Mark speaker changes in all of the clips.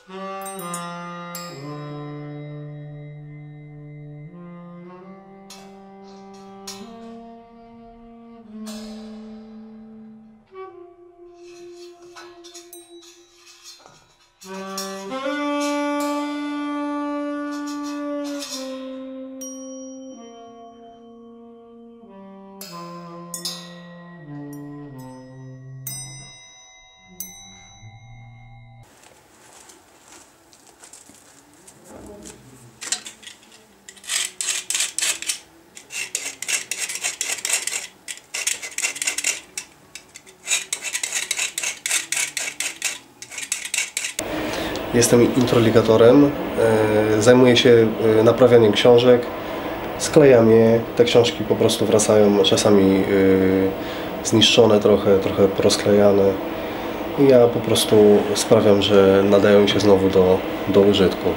Speaker 1: Jestem introligatorem, zajmuję się naprawianiem książek, sklejam je, te książki po prostu wracają czasami zniszczone, trochę porozklejane. I ja po prostu sprawiam, że nadają się znowu do użytku.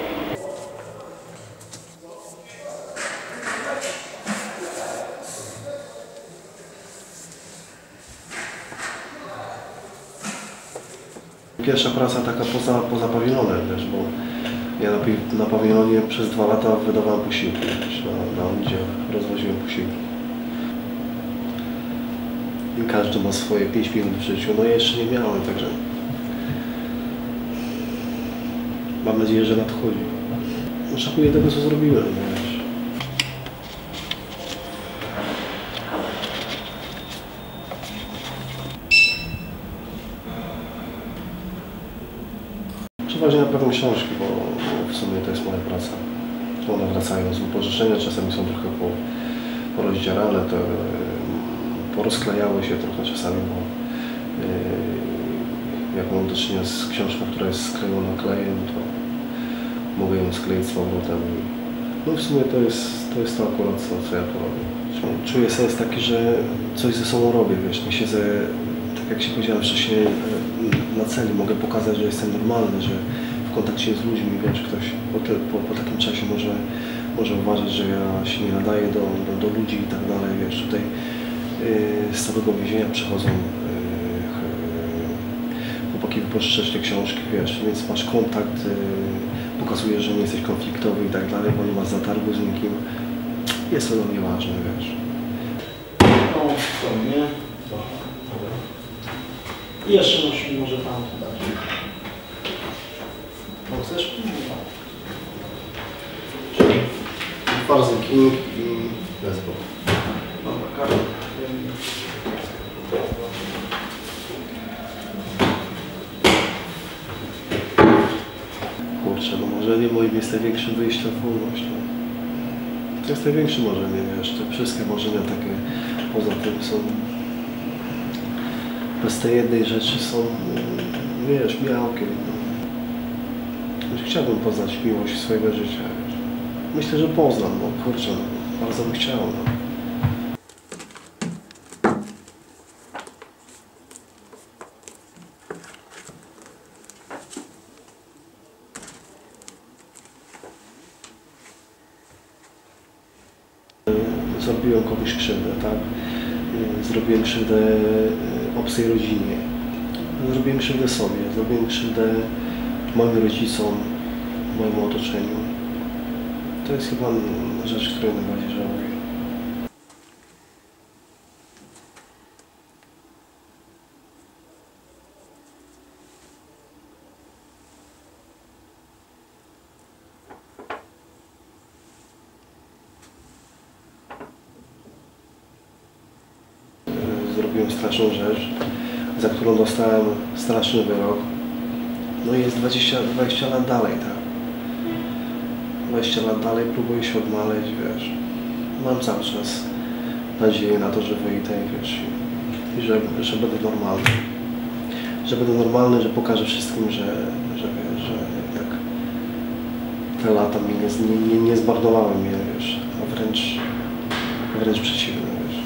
Speaker 1: Pierwsza praca taka poza pawilonem, wiesz, bo ja na pawilonie przez 2 lata wydawałem posiłki, wiesz, na oddział rozwoziłem posiłki. I każdy ma swoje 5 minut w życiu, no ja jeszcze nie miałem, także mam nadzieję, że nadchodzi. No, żałuję tego, co zrobiłem, wiesz. Przeważnie naprawiam książki, bo w sumie to jest moja praca. One wracają z wypożyczenia, czasami są trochę porozdzierane, porozklejały się trochę czasami, bo jak mam do czynienia z książką, która jest sklejona klejem, to mogę ją skleić z powrotem. No w sumie to jest to akurat co ja tu robię. Czuję sens taki, że coś ze sobą robię, wiesz, nie siedzę, tak jak się powiedziałem wcześniej, na celi, mogę pokazać, że jestem normalny, że w kontakcie z ludźmi, wiesz, ktoś po takim czasie może uważać, że ja się nie nadaję do ludzi i tak dalej, wiesz, tutaj z całego więzienia przychodzą chłopaki wypożyczać te książki, wiesz, więc masz kontakt, pokazujesz, że nie jesteś konfliktowy i tak dalej, bo nie masz zatargu z nikim. Jest to dla mnie ważne, wiesz.
Speaker 2: No, to nie. I jeszcze musimy może tam dać.
Speaker 1: No chcesz? Farsy King i Lesbo.
Speaker 2: Dobra, Karol.
Speaker 1: Kurczę, no marzenie moim jest największym wyjściem w wolność. No. To jest największy marzenie, wiesz, te wszystkie marzenia takie poza tym są, bez tej jednej rzeczy są, wiesz, miałkie. No. Chciałbym poznać miłość swojego życia, wiesz. Myślę, że poznam, no kurczę, no, bardzo bym chciał, no. Zrobiłem komuś krzywdę, tak? Zrobiłem krzywdę obcej rodzinie, zrobiłem krzywdę sobie, zrobiłem krzywdę moim rodzicom, mojemu otoczeniu. To jest chyba rzecz, której najbardziej żałuję. Zrobiłem straszną rzecz, za którą dostałem straszny wyrok. No i jest 20 lat dalej, tak? 20 lat dalej próbuję się odnaleźć, wiesz. Mam cały czas nadzieję na to, że wyjdę, wiesz, i że będę normalny. Że będę normalny, że pokażę wszystkim, że wiesz, że jak te lata mi nie zmarnowały mnie, wiesz, a wręcz przeciwnie, wiesz.